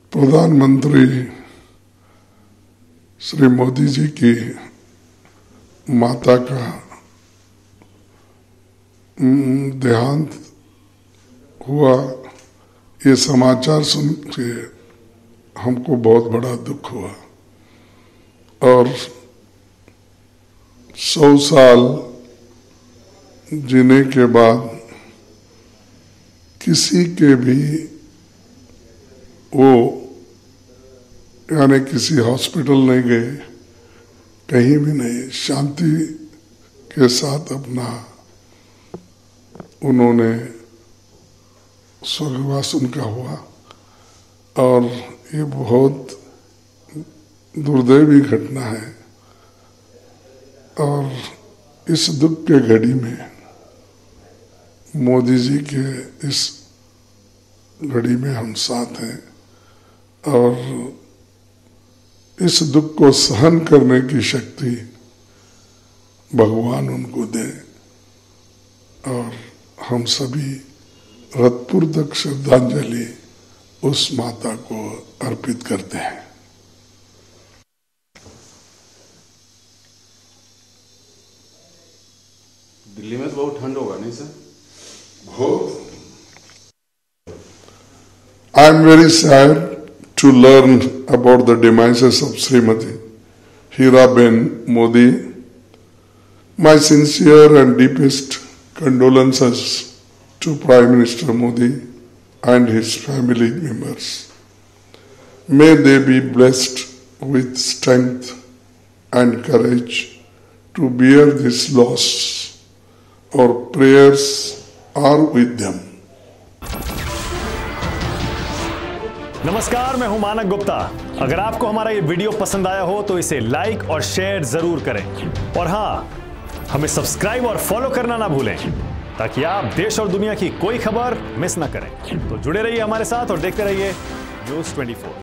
प्रधानमंत्री श्री मोदी जी की माता का देहांत हुआ, ये समाचार सुन के हमको बहुत बड़ा दुख हुआ। और 100 साल जीने के बाद किसी के भी वो यानी किसी हॉस्पिटल नहीं गए, कहीं भी नहीं, शांति के साथ अपना उन्होंने स्वर्गवास उनका हुआ। और ये बहुत दुर्दैवी घटना है। और इस दुख के घड़ी में मोदी जी के इस घड़ी में हम साथ हैं और इस दुख को सहन करने की शक्ति भगवान उनको दे। और हम सभी हृदयपूर्वक श्रद्धांजलि उस माता को अर्पित करते हैं। दिल्ली में तो बहुत ठंड होगा नहीं सर? बहुत। I am very sad to learn about the demises of Srimati Hiraben Modi. My sincere and deepest condolences to Prime Minister Modi and his family members. May they be blessed with strength and courage to bear this loss. Our prayers are with them. नमस्कार, मैं हूं मानक गुप्ता। अगर आपको हमारा ये video पसंद आया हो तो इसे लाइक और शेयर जरूर करें। और हाँ, हमें सब्सक्राइब और फॉलो करना ना भूलें ताकि आप देश और दुनिया की कोई खबर मिस ना करें। तो जुड़े रहिए हमारे साथ और देखते रहिए News24।